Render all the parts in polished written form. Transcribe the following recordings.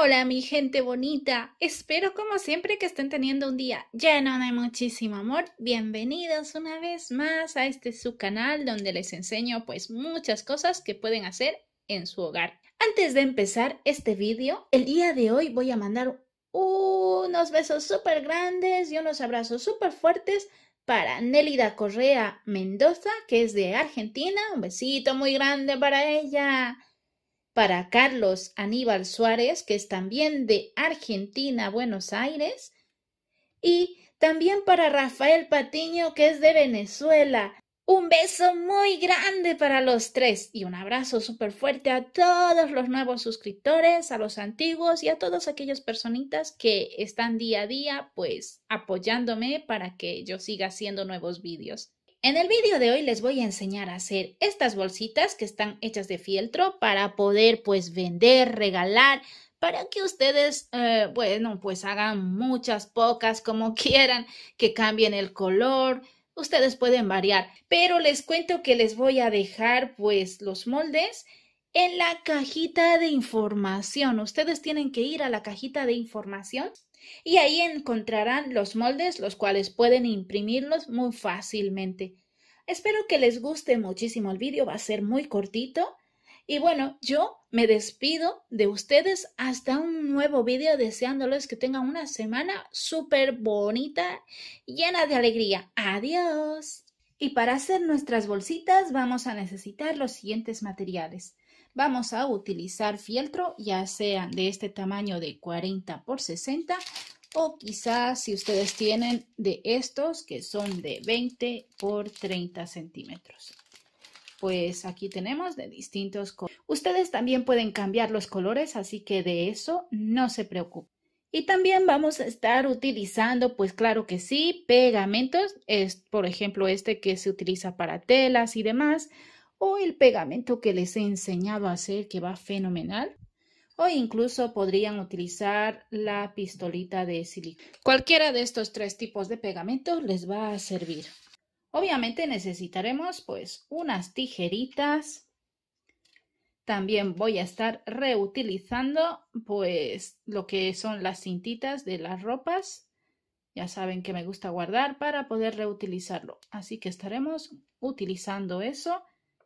Hola mi gente bonita, espero como siempre que estén teniendo un día lleno de muchísimo amor. Bienvenidos una vez más a este su canal donde les enseño pues muchas cosas que pueden hacer en su hogar. Antes de empezar este vídeo, el día de hoy voy a mandar unos besos súper grandes y unos abrazos súper fuertes para Nélida Correa Mendoza, que es de Argentina. Un besito muy grande para ella. Para Carlos Aníbal Suárez, que es también de Argentina, Buenos Aires. Y también para Rafael Patiño, que es de Venezuela. Un beso muy grande para los tres y un abrazo súper fuerte a todos los nuevos suscriptores, a los antiguos y a todas aquellas personitas que están día a día pues apoyándome para que yo siga haciendo nuevos vídeos. En el vídeo de hoy les voy a enseñar a hacer estas bolsitas que están hechas de fieltro para poder pues vender, regalar, para que ustedes, pues hagan muchas, pocas, como quieran, que cambien el color. Ustedes pueden variar, pero les cuento que les voy a dejar pues los moldes en la cajita de información. Ustedes tienen que ir a la cajita de información y ahí encontrarán los moldes, los cuales pueden imprimirlos muy fácilmente. Espero que les guste muchísimo el vídeo, va a ser muy cortito. Y bueno, yo me despido de ustedes hasta un nuevo vídeo, deseándoles que tengan una semana súper bonita, llena de alegría. ¡Adiós! Y para hacer nuestras bolsitas vamos a necesitar los siguientes materiales. Vamos a utilizar fieltro, ya sea de este tamaño de 40 por 60 o quizás si ustedes tienen de estos que son de 20 por 30 centímetros. Pues aquí tenemos de distintos colores. Ustedes también pueden cambiar los colores, así que de eso no se preocupen. Y también vamos a estar utilizando, pues claro que sí, pegamentos. Por ejemplo, este que se utiliza para telas y demás. O el pegamento que les he enseñado a hacer, que va fenomenal. O incluso podrían utilizar la pistolita de silicona. Cualquiera de estos tres tipos de pegamento les va a servir. Obviamente necesitaremos pues unas tijeritas. También voy a estar reutilizando pues lo que son las cintitas de las ropas. Ya saben que me gusta guardar para poder reutilizarlo. Así que estaremos utilizando eso.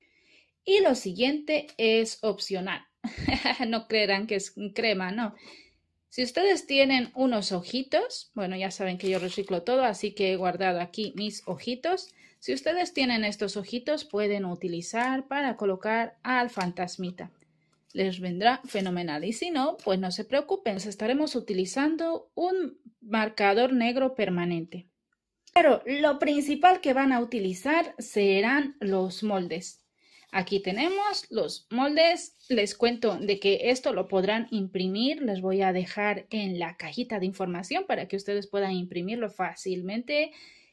Y lo siguiente es opcional. No creerán que es crema, no. Si ustedes tienen unos ojitos, bueno, ya saben que yo reciclo todo, así que he guardado aquí mis ojitos. Si ustedes tienen estos ojitos, pueden utilizar para colocar al fantasmita. Les vendrá fenomenal. Y si no, pues no se preocupen, estaremos utilizando un marcador negro permanente. Pero lo principal que van a utilizar serán los moldes. Aquí tenemos los moldes. Les cuento de que esto lo podrán imprimir. Les voy a dejar en la cajita de información para que ustedes puedan imprimirlo fácilmente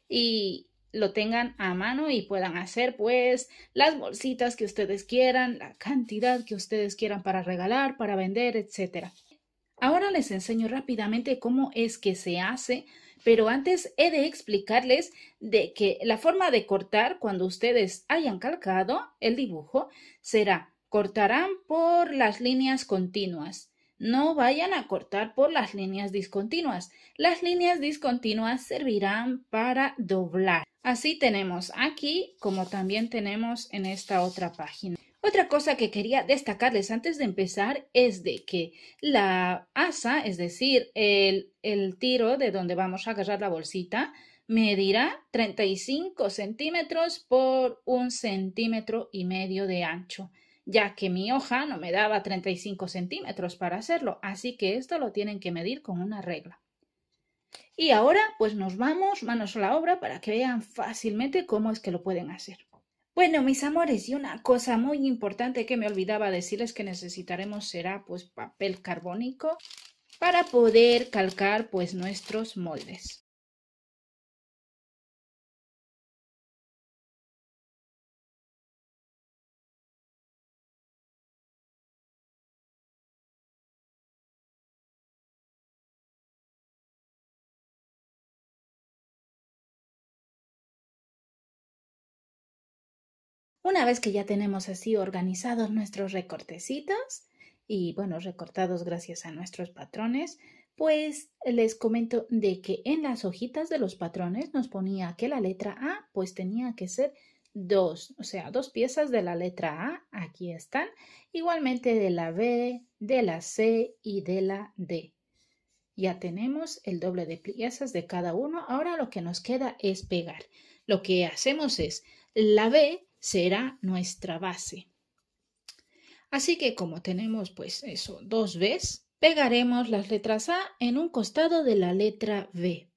y lo tengan a mano y puedan hacer pues las bolsitas que ustedes quieran, la cantidad que ustedes quieran para regalar, para vender, etc. Ahora les enseño rápidamente cómo es que se hace, pero antes he de explicarles de que la forma de cortar cuando ustedes hayan calcado el dibujo será cortarán por las líneas continuas. No vayan a cortar por las líneas discontinuas. Las líneas discontinuas servirán para doblar. Así tenemos aquí como también tenemos en esta otra página. Otra cosa que quería destacarles antes de empezar es de que la asa, es decir, el tiro de donde vamos a agarrar la bolsita, medirá 35 centímetros por 1,5 centímetros de ancho, ya que mi hoja no me daba 35 centímetros para hacerlo, así que esto lo tienen que medir con una regla. Y ahora pues nos vamos manos a la obra para que vean fácilmente cómo es que lo pueden hacer. Bueno, mis amores, y una cosa muy importante que me olvidaba decirles que necesitaremos será pues papel carbónico para poder calcar pues nuestros moldes. Una vez que ya tenemos así organizados nuestros recortecitos, y bueno, recortados gracias a nuestros patrones, pues les comento de que en las hojitas de los patrones nos ponía que la letra A pues tenía que ser dos, o sea, dos piezas de la letra A, aquí están, igualmente de la B, de la C y de la D. Ya tenemos el doble de piezas de cada uno. Ahora lo que nos queda es pegar. Lo que hacemos es, la B será nuestra base. Así que como tenemos pues eso, dos Bs, pegaremos las letras A en un costado de la letra B.